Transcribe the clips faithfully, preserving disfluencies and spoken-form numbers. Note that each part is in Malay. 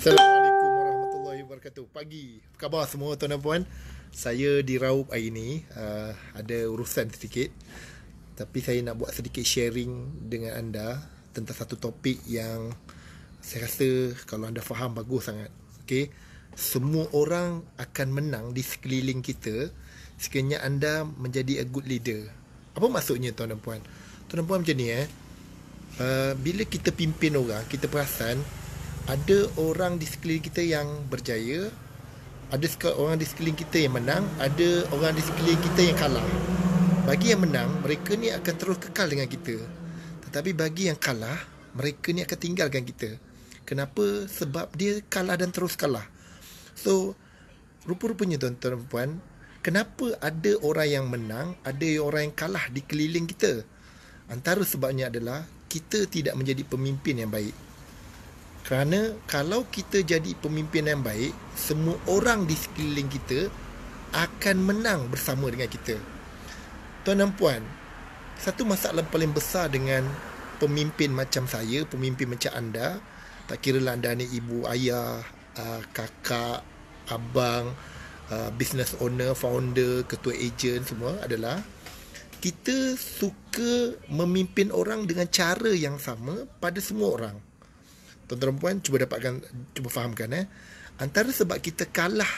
Assalamualaikum warahmatullahi wabarakatuh. Pagi, apa khabar semua tuan dan puan? Saya diraup hari ni, uh, ada urusan sedikit. Tapi saya nak buat sedikit sharing dengan anda tentang satu topik yang saya rasa kalau anda faham bagus sangat. Okay? Semua orang akan menang di sekeliling kita sekiranya anda menjadi a good leader. Apa maksudnya tuan dan puan? Tuan dan puan macam ni eh. Uh, bila kita pimpin orang, kita perasan ada orang di sekeliling kita yang berjaya, ada orang di sekeliling kita yang menang, ada orang di sekeliling kita yang kalah. Bagi yang menang, mereka ni akan terus kekal dengan kita. Tetapi bagi yang kalah, mereka ni akan tinggalkan kita. Kenapa? Sebab dia kalah dan terus kalah. So, rupa-rupanya tuan-tuan dan puan, kenapa ada orang yang menang, ada orang yang kalah di keliling kita? Antara sebabnya adalah kita tidak menjadi pemimpin yang baik. Kerana kalau kita jadi pemimpin yang baik, semua orang di sekeliling kita akan menang bersama dengan kita. Tuan dan puan, satu masalah paling besar dengan pemimpin macam saya, pemimpin macam anda, tak kira lah anda ni ibu, ayah, kakak, abang, business owner, founder, ketua ejen, semua adalah kita suka memimpin orang dengan cara yang sama pada semua orang. Tuan-tuan dan puan, cuba dapatkan, cuba fahamkan eh. Antara sebab kita kalah,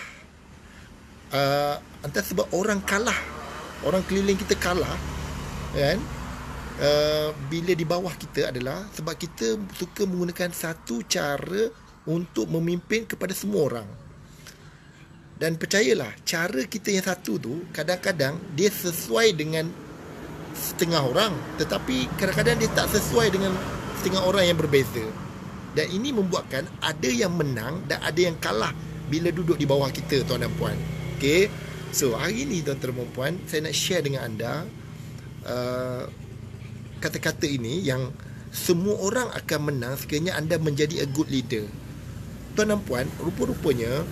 uh, antara sebab orang kalah, orang keliling kita kalah, kan? Uh, bila di bawah kita adalah sebab kita suka menggunakan satu cara untuk memimpin kepada semua orang. Dan percayalah, cara kita yang satu tu kadang-kadang dia sesuai dengan setengah orang, tetapi kadang-kadang dia tak sesuai dengan setengah orang yang berbeza. Dan ini membuatkan ada yang menang dan ada yang kalah bila duduk di bawah kita, tuan dan puan. Okay. So, hari ni tuan-tuan dan puan, saya nak share dengan anda uh, kata-kata ini yang semua orang akan menang sekiranya anda menjadi a good leader. Tuan dan puan, rupa-rupanya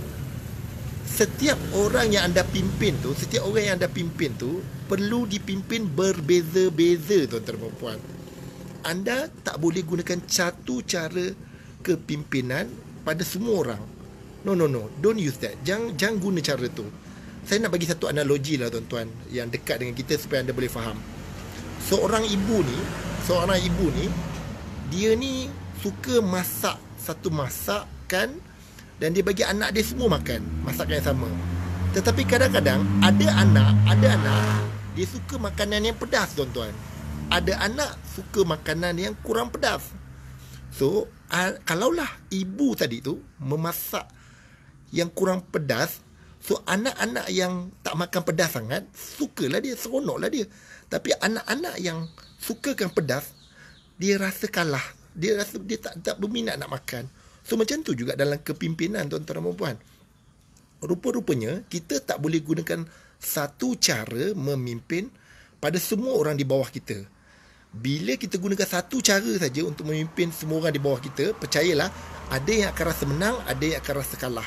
setiap orang yang anda pimpin tu, setiap orang yang anda pimpin tu perlu dipimpin berbeza-beza, tuan-tuan dan puan. Anda tak boleh gunakan satu cara kepimpinan pada semua orang. No, no, no. Don't use that. Jangan, jangan guna cara tu. Saya nak bagi satu analogi lah tuan-tuan yang dekat dengan kita supaya anda boleh faham. Seorang ibu ni, seorang ibu ni, dia ni suka masak satu masakan dan dia bagi anak dia semua makan masakan yang sama. Tetapi kadang-kadang ada anak, ada anak dia suka makanan yang pedas, tuan-tuan. Ada anak suka makanan yang kurang pedas. So, uh, kalaulah ibu tadi tu memasak yang kurang pedas, so anak-anak yang tak makan pedas sangat, sukalah dia, seronoklah dia. Tapi anak-anak yang sukakan pedas, dia rasa kalah. Dia rasa dia tak, tak berminat nak makan. So, macam tu juga dalam kepimpinan, tuan-tuan dan puan. Rupa-rupanya, kita tak boleh gunakan satu cara memimpin pada semua orang di bawah kita. Bila kita gunakan satu cara saja untuk memimpin semua orang di bawah kita, percayalah, ada yang akan rasa menang, ada yang akan rasa kalah.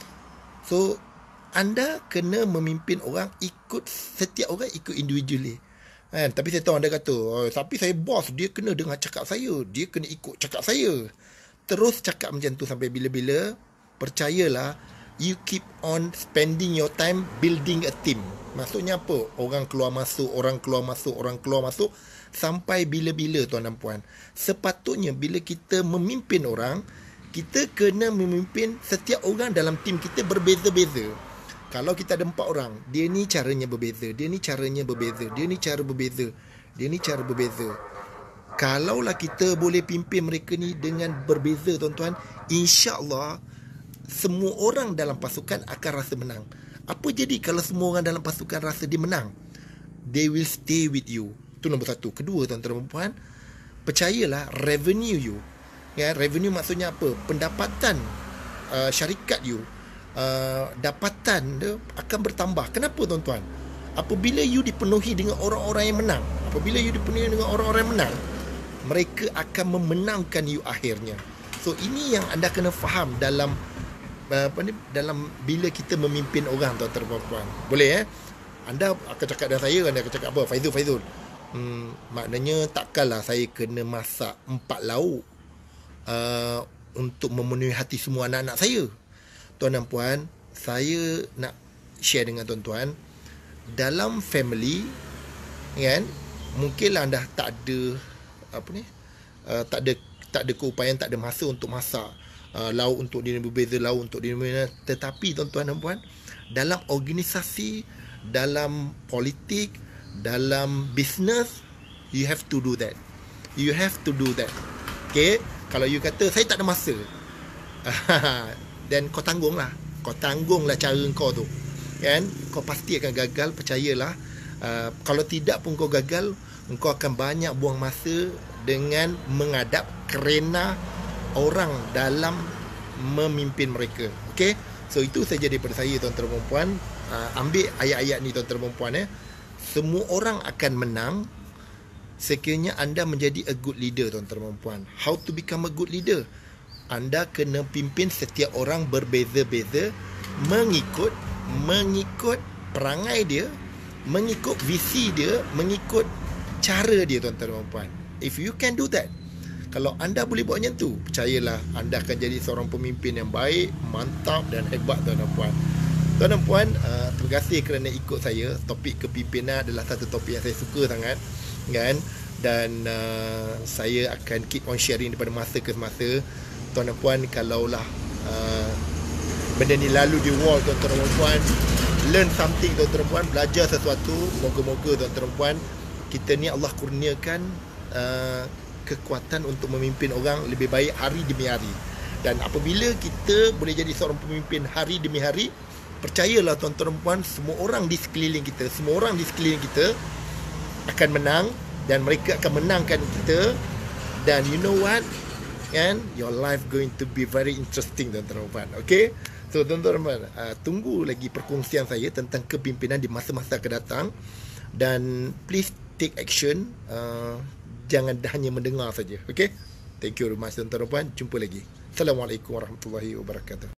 So, anda kena memimpin orang ikut, setiap orang ikut individually. Kan? Tapi saya tahu anda kata, oh, tapi saya bos, dia kena dengar cakap saya, dia kena ikut cakap saya. Terus cakap macam tu sampai bila-bila, percayalah, you keep on spending your time building a team. Maksudnya apa? Orang keluar masuk, orang keluar masuk, orang keluar masuk. Sampai bila-bila, tuan dan puan. Sepatutnya bila kita memimpin orang, kita kena memimpin setiap orang dalam tim kita berbeza-beza. Kalau kita ada empat orang, dia ni caranya berbeza, dia ni caranya berbeza, dia ni cara berbeza, dia ni cara berbeza. Kalaulah kita boleh pimpin mereka ni dengan berbeza, tuan-tuan, insya-Allah semua orang dalam pasukan akan rasa menang. Apa jadi kalau semua orang dalam pasukan rasa dia menang? They will stay with you. Itu nombor satu. Kedua, tuan-tuan dan puan, percayalah revenue you. Ya, revenue maksudnya apa? Pendapatan uh, syarikat you, uh, dapatan dia akan bertambah. Kenapa, tuan-tuan? Apabila you dipenuhi dengan orang-orang yang menang, apabila you dipenuhi dengan orang-orang yang menang, mereka akan memenangkan you akhirnya. So, ini yang anda kena faham dalam apa ni, dalam bila kita memimpin orang, tuan-tuan dan puan. Boleh eh? Anda akan cakap dengan saya, anda akan cakap apa? Faizul, Faizul. Hmm, maknanya takkanlah saya kena masak empat lauk uh, untuk memenuhi hati semua anak-anak saya. Tuan dan puan, saya nak share dengan tuan-tuan, dalam family kan, mungkinlah anda tak ada apa ni, uh, tak ada tak ada keupayaan, tak ada masa untuk masak uh, lauk untuk dina berbeza, lauk untuk dina berbeza. Tetapi tuan-tuan dan puan, dalam organisasi, dalam politik, dalam business, you have to do that. You have to do that. Okay, kalau you kata saya tak ada masa, dan kau tanggunglah, kau tanggunglah cara kau tu, kan? Kau pasti akan gagal, percayalah. Uh, kalau tidak pun kau gagal, engkau akan banyak buang masa dengan mengadap kerana orang dalam memimpin mereka. Okey, so itu saja daripada saya, tuan-tuan dan puan. Uh, ambil ayat-ayat ni, tuan-tuan dan puan, eh. Semua orang akan menang sekiranya anda menjadi a good leader, tuan-tuan dan puan. How to become a good leader? Anda kena pimpin setiap orang berbeza-beza, mengikut mengikut perangai dia, mengikut visi dia, mengikut cara dia, tuan-tuan dan puan. If you can do that, kalau anda boleh buat macam tu, percayalah anda akan jadi seorang pemimpin yang baik, mantap dan hebat, tuan-tuan dan puan. Tuan dan puan, uh, terima kasih kerana ikut saya. Topik kepimpinan adalah satu topik yang saya suka sangat, kan? Dan uh, saya akan keep on sharing daripada masa ke masa. Tuan dan puan, kalaulah uh, benda ni lalu di wall, tuan-tuan dan puan, learn something, tuan-tuan dan puan, belajar sesuatu. Moga-moga, tuan-tuan dan puan, kita ni Allah kurniakan uh, kekuatan untuk memimpin orang lebih baik hari demi hari. Dan apabila kita boleh jadi seorang pemimpin hari demi hari, percayalah, tuan-tuan dan puan, semua orang di sekeliling kita, semua orang di sekeliling kita akan menang, dan mereka akan menangkan kita. Dan you know what, kan, your life going to be very interesting, tuan-tuan dan puan. Okay, so tuan-tuan dan puan, uh, tunggu lagi perkongsian saya tentang kepimpinan di masa-masa akan datang. Dan please take action, uh, jangan hanya mendengar saja. Okay, thank you very much, tuan-tuan dan puan. Jumpa lagi. Assalamualaikum warahmatullahi wabarakatuh.